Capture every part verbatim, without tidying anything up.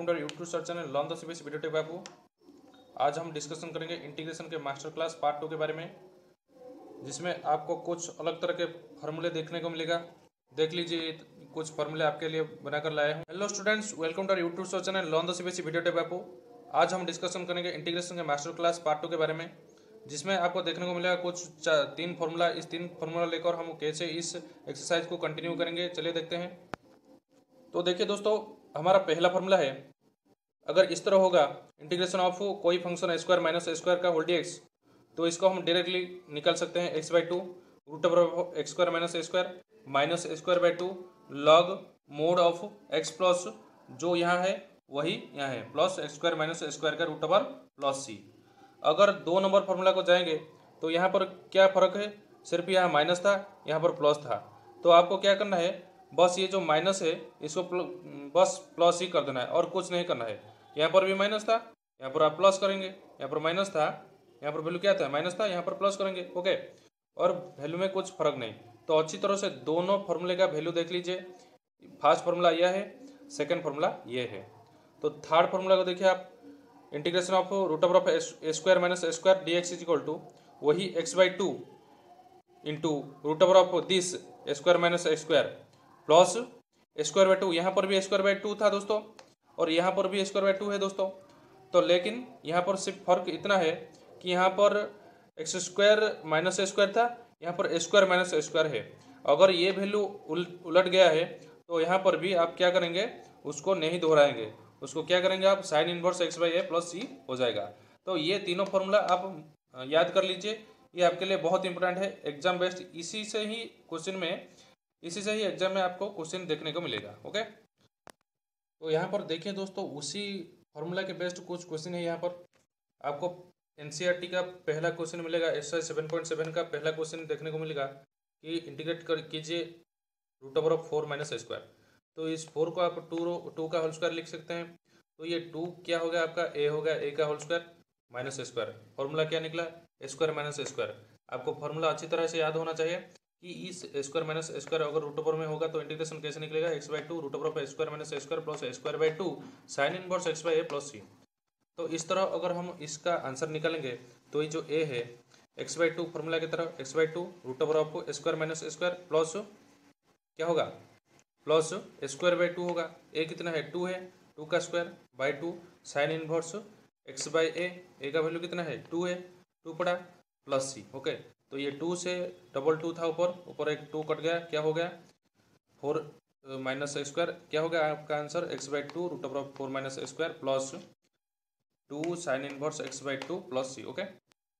Welcome to YouTube search channel learn the CBSE video tape बाबू। आज हम discussion करेंगे इंटीग्रेशन के मास्टर क्लास पार्ट टू के बारे में, जिसमें आपको कुछ अलग तरह के फार्मूले देखने को मिलेगा। देख लीजिए, कुछ फार्मूले आपके लिए बनाकर लाया हूँ। Hello students, welcome to YouTube search channel learn the CBSE video tape बाबू। आज हम डिस्कशन करेंगे इंटीग्रेशन के मास्टर क्लास पार्ट टू के बारे में, जिसमें आपको देखने को मिलेगा कुछ तीन फार्मूला। इस तीन फार्मूला लेकर हम कैसे इस एक्सरसाइज को कंटिन्यू करेंगे, चलिए देखते हैं। तो देखिए दोस्तों, हमारा पहला फार्मूला है, अगर इस तरह होगा इंटीग्रेशन ऑफ कोई फंक्शन स्क्वायर माइनस स्क्वायर का होल डी एक्स, तो इसको हम डायरेक्टली निकाल सकते हैं X by two root over X square minus square minus square by two log mod of X plus जो यहाँ है वही यहाँ है plus X square minus square का रूट ओवर प्लस सी। अगर दो नंबर फार्मूला को जाएंगे तो यहाँ पर क्या फ़र्क है, सिर्फ यहाँ माइनस था, यहाँ पर प्लस था। तो आपको क्या करना है, बस ये जो माइनस है इसको प्ल, बस प्लस ही कर देना है और कुछ नहीं करना है। यहाँ पर भी माइनस था, यहाँ पर आप प्लस करेंगे, यहाँ पर माइनस था, यहाँ पर वैल्यू क्या था, माइनस था, यहाँ पर प्लस करेंगे। ओके, और वैल्यू में कुछ फर्क नहीं। तो अच्छी तरह से दोनों फार्मूले का वैल्यू देख लीजिए। फर्स्ट फार्मूला यह है, सेकेंड फार्मूला ये है। तो थर्ड फार्मूला को देखिए आप, integration of root over of square minus square D X is equal to वही X by two into root over of this square minus square plus square by two. यहाँ पर भी स्क्वायर बाई टू था दोस्तों, और यहाँ पर भी स्क्वायर बाई टू है दोस्तों। तो लेकिन यहाँ पर सिर्फ फर्क इतना है कि यहाँ पर एक्स स्क्वायर माइनस स्क्वायर था, यहाँ पर स्क्वायर माइनस स्क्वायर है। अगर ये वैल्यू उलट गया है तो यहाँ पर भी आप क्या करेंगे, उसको नहीं दोहराएंगे, उसको क्या करेंगे आप, sine inverse X by A plus C हो जाएगा। तो ये तीनों फार्मूला आप याद कर लीजिए, ये आपके लिए बहुत इंपॉर्टेंट है, एग्जाम बेस्ड। इसी से ही क्वेश्चन में इसी से ही एग्जाम में आपको क्वेश्चन देखने को मिलेगा। ओके, तो यहाँ पर देखिए दोस्तों, उसी फार्मूला के बेस्ड कुछ क्वेश्चन है। यहाँ पर आपको एनसीईआरटी का पहला क्वेश्चन मिलेगा, एक्सरसाइज सेवन पॉइंट सेवन का पहला क्वेश्चन देखने को मिलेगा कि इंटीग्रेट कर कीजिए root over of four minus square. तो इस फोर को आप टू टू का होल स्क्वायर लिख सकते हैं। तो ये टू क्या हो गया आपका, ए हो गया, ए का whole square minus square. Formula क्या निकला, स्क्वायर माइनस स्क्वायर। आपको फॉर्मूला अच्छी तरह से याद होना चाहिए कि इस स्क्वायर माइनस स्क्वायर अगर रूट ओवर में होगा तो इंटीग्रेशन कैसे निकलेगा, X by two root over of square minus square plus square by two sine inverse X by A plus C. तो इस तरह अगर हम इसका आंसर निकालेंगे तो ये जो ए है एक्स बाई टू फॉर्मूला की तरह X by two root over of square minus square plus क्या होगा, प्लस स्क्वायर बाई टू होगा। ए कितना है, टू है, टू का square by two sine inverse X by A, A का वैल्यू कितना है, टू है, टू पड़ा प्लस सी। ओके, तो ये टू से डबल टू था ऊपर, ऊपर एक टू कट गया, क्या हो गया, फोर माइनस स्क्वायर। क्या हो गया आपका answer, X by two root over of four minus square plus two sine inverse X by two plus C. Okay,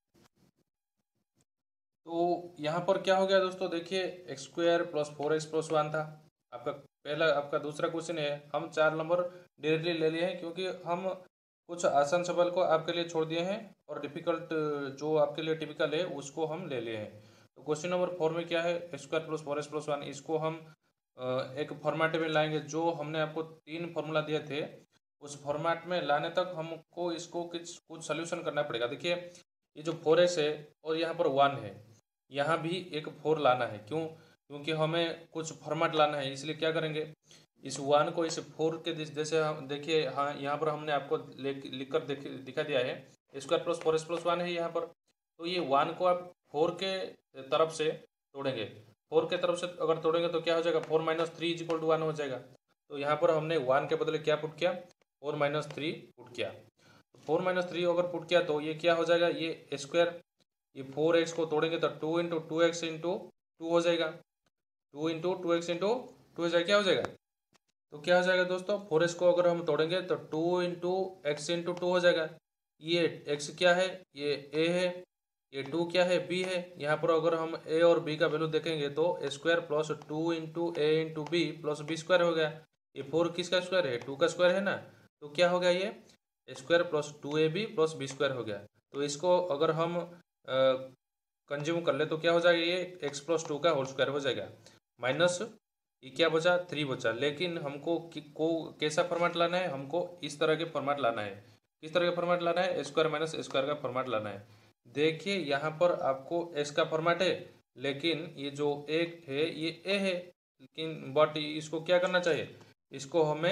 तो यहाँ पर क्या हो गया दोस्तों, देखिए X square plus four X plus one था आपका पहला। आपका दूसरा क्वेश्चन है, हम चार नंबर डायरेक्टली ले लिए हैं क्योंकि हम कुछ आसान सवाल को आपके लिए छोड़ दिए हैं और डिफिकल्ट जो आपके लिए टिपिकल है उसको हम ले लिए हैं। तो क्वेश्चन नंबर फोर में क्या है, X square plus four X plus one, इसको हम एक फॉर्मेट में लाएंगे। जो हमने आपको तीन फार्मूला दिए थे उस फॉर्मेट में लाने तक हमको इसको कुछ कुछ सोल्यूशन करना पड़ेगा। देखिए, ये जो फोर एक्स है और यहाँ पर वन है, यहाँ भी एक फोर लाना है। क्यों, क्योंकि हमें कुछ फॉर्मेट लाना है, इसलिए क्या करेंगे, इस वन को इस फोर के जैसे हम देखिए, हाँ यहाँ पर हमने आपको लिख कर देख दिखा दिया है, square plus four S plus one है यहाँ पर। तो ये वन को आप फोर के तरफ से तोड़ेंगे, फोर के तरफ से अगर तोड़ेंगे तो क्या हो जाएगा, four minus three is equal to one हो जाएगा। तो यहाँ पर हमने वन के बदले क्या पुट किया, फोर माइनस थ्री पुट किया। फोर माइनस थ्री अगर पुट किया तो ये क्या हो जाएगा, ये स्क्वायर, ये फोर एक्स को तोड़ेंगे तो two into two X into two हो जाएगा, two into two X into two हो जाएगा, क्या हो जाएगा, तो क्या हो जाएगा दोस्तों, फोर एक्स को अगर हम तोड़ेंगे तो two into X into two हो जाएगा। ये एक्स क्या है, ये ए है, ये टू क्या है, बी है। यहाँ पर अगर हम ए और बी का वैल्यू देखेंगे तो square plus two into A into B plus B square हो गया। ये फोर किसका स्क्वायर है, टू का स्क्वायर है ना, तो क्या हो गया, ये square plus two A B plus B square हो गया। तो इसको अगर हम कंज्यूम कर ले तो क्या हो जाएगा, ये एक्स प्लस टू का होल स्क्वायर हो जाएगा, माइनस ये क्या बचा, थ्री बचा। लेकिन हमको को कैसा फॉर्मेट लाना है, हमको इस तरह के फॉर्मेट लाना है। किस तरह का फॉर्मेट लाना है, स्क्वायर माइनस स्क्वायर का फॉर्मेट लाना है। देखिए यहाँ पर आपको एक्स का फॉर्मेट है, लेकिन ये जो एक है ये ए है, लेकिन बट इसको क्या करना चाहिए, इसको हमें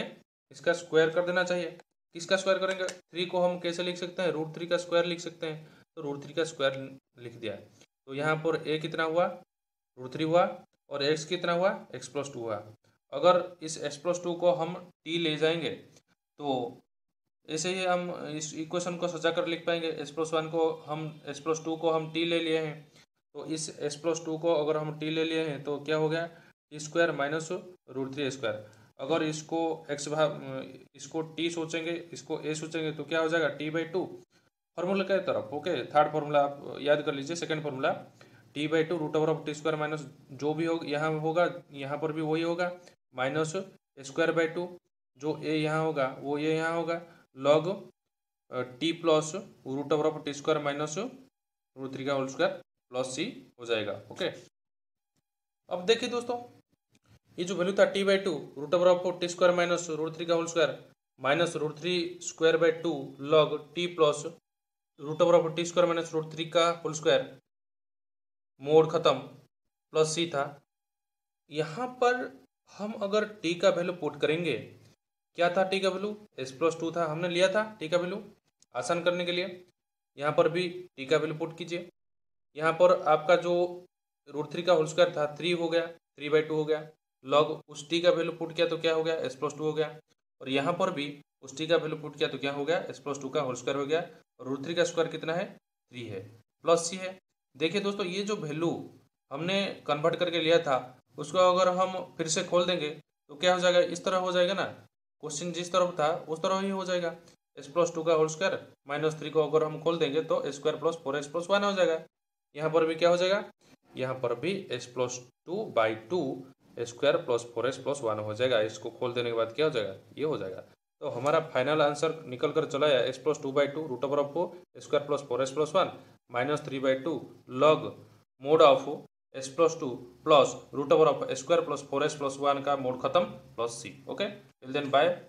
इसका स्क्वायर कर देना चाहिए। किसका स्क्वायर करेंगे? थ्री को हम कैसे लिख सकते हैं? रूट थ्री का स्क्वायर लिख सकते हैं, तो रूट थ्री का स्क्वायर लिख दिया। तो यहाँ पर ए कितना हुआ? रूट थ्री हुआ, और एक्स कितना हुआ? एक्स प्लस टू हुआ। अगर इस एक्स प्लस टू को हम टी ले जाएंगे तो ऐसे ही हम इस इक्वेशन को सजा कर लिख पाएंगे। एस प्लस वन को हम एस प्लस टू को हम टी ले लिए हैं, तो इस एस प्लस टू को अगर हम टी ले लिए हैं तो क्या हो गया? T square minus root three square. अगर इसको एक्स भाग इसको टी सोचेंगे, इसको ए सोचेंगे, तो क्या हो जाएगा? टी बाई टू फॉर्मूला के तरफ। ओके, थर्ड फॉर्मूला आप याद कर लीजिए, second formula T by two root over of T square minus जो भी होगा यहाँ होगा, यहाँ पर भी वही होगा, माइनस स्क्वायर बाई टू, जो ए यहाँ होगा वो ये यहाँ होगा, log T plus root over of T square minus root three का होल स्क्वायर प्लस सी हो जाएगा। ओके, अब देखिए दोस्तों, ये जो वैल्यू था T by two root over of T square minus root three का whole square minus root three square by two log T plus root over of T square minus root three का whole square mod खत्म plus C था। यहाँ पर हम अगर T का value put करेंगे, क्या था टी का वैल्यू? एस प्लस टू था, हमने लिया था टी का वैल्यू आसान करने के लिए। यहाँ पर भी टी का वैल्यू पुट कीजिए। यहाँ पर आपका जो रूट थ्री का होल स्क्वायर था थ्री हो गया, थ्री बाई टू हो गया, लॉग उस टी का वैल्यू पुट किया तो क्या हो गया? एस प्लस टू हो गया। और यहाँ पर भी उस टी का वैल्यू पुट किया तो क्या हो गया? एस प्लस टू का होल स्क्वायर हो गया। और रूट थ्री का स्क्वायर कितना है? थ्री है, प्लस सी है। देखिए दोस्तों, ये जो वैल्यू हमने कन्वर्ट करके लिया था उसको अगर हम फिर से खोल देंगे तो क्या हो जाएगा? इस तरह हो जाएगा ना, क्वेश्चन जिस तरफ था उस तरह ही हो जाएगा। एस प्लस टू का होल स्क्वायर माइनस थ्री को अगर हम खोल देंगे तो A square plus four X plus one हो जाएगा। यहाँ पर भी क्या हो जाएगा? यहाँ पर भी S plus two by two square plus four X plus one हो जाएगा। इसको खोल देने के बाद क्या हो जाएगा? ये हो जाएगा। तो हमारा फाइनल आंसर निकल कर चला है X plus two by two root over of square plus four X plus one minus three by two log mod of S plus two plus root over of square plus four X plus one का mod खत्म plus C. Okay, till then bye.